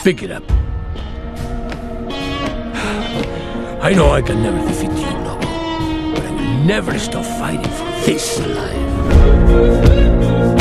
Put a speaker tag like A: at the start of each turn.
A: Pick it up. I know I can never defeat you, Lobo, but I will never stop fighting for this life.